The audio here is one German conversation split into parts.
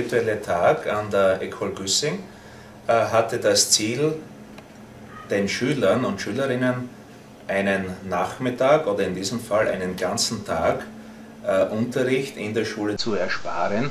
virtuelle Tag an der Ecole Güssing hatte das Ziel, den Schülern und Schülerinnen einen Nachmittag oder in diesem Fall einen ganzen Tag Unterricht in der Schule zu ersparen.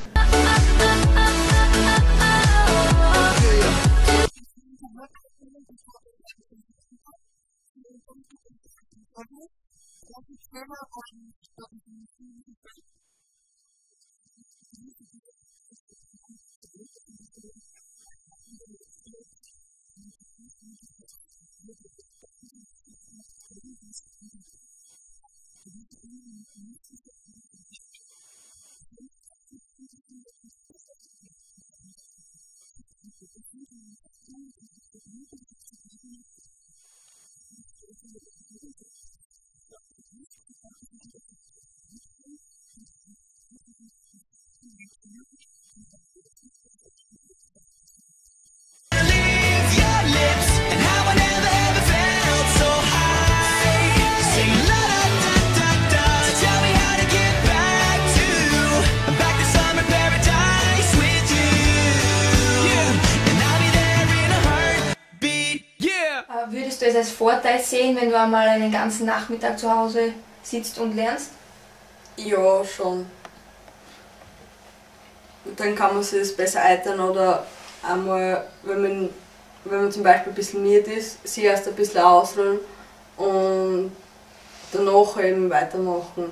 Würdest du es als Vorteil sehen, wenn du einmal einen ganzen Nachmittag zu Hause sitzt und lernst? Ja, schon. Und dann kann man sich das besser einteilen oder einmal, wenn man zum Beispiel ein bisschen müde ist, sich erst ein bisschen ausruhen und danach eben weitermachen.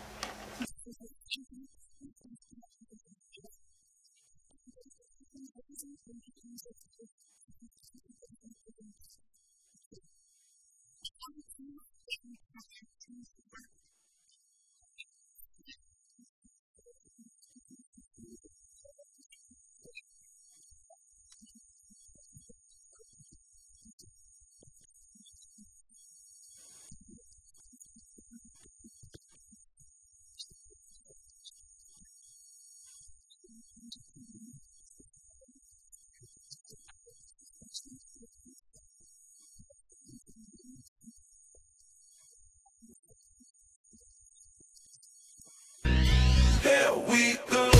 Here we go.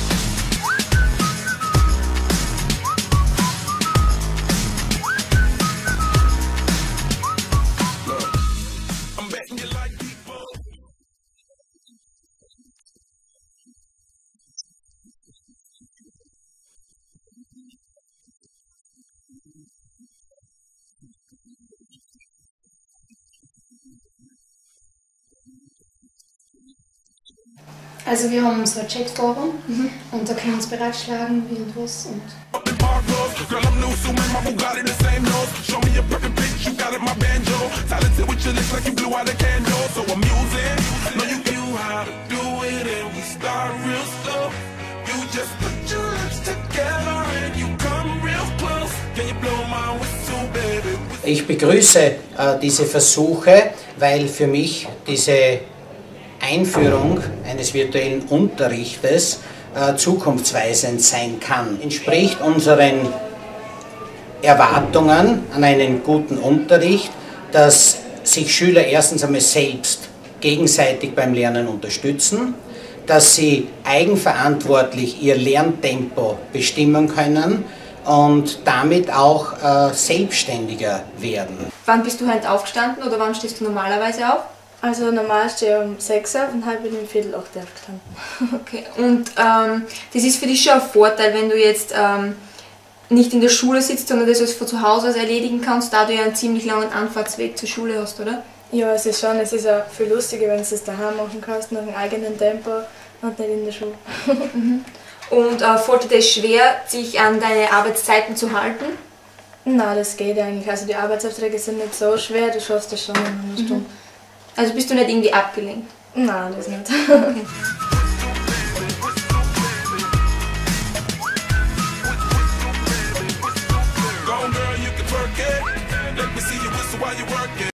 Look, I'm betting you like people. Also wir haben so ein Chatforum und da können wir uns beratschlagen, wie und was. Und ich begrüße diese Versuche, weil für mich diese Einführung eines virtuellen Unterrichtes zukunftsweisend sein kann. Entspricht unseren Erwartungen an einen guten Unterricht, dass sich Schüler erstens einmal selbst gegenseitig beim Lernen unterstützen, dass sie eigenverantwortlich ihr Lerntempo bestimmen können und damit auch selbstständiger werden. Wann bist du heute aufgestanden oder wann stehst du normalerweise auf? Also normal stehe ich um 6 Uhr und halb bin ich um 7:45 aufgestanden. Okay, und das ist für dich schon ein Vorteil, wenn du jetzt nicht in der Schule sitzt, sondern das von zu Hause aus erledigen kannst, da du ja einen ziemlich langen Anfahrtsweg zur Schule hast, oder? Ja, es ist auch viel lustiger, wenn du es daheim machen kannst, nach einem eigenen Tempo und nicht in der Schule. Und fällt dir das schwer, sich an deine Arbeitszeiten zu halten? Nein, das geht eigentlich. Also die Arbeitsaufträge sind nicht so schwer, du schaffst das schon in einer Stunde. Also bist du nicht irgendwie abgelenkt? Nein, das nicht. Go on, girl, you can twerk it. Let me see you whistle while you work it.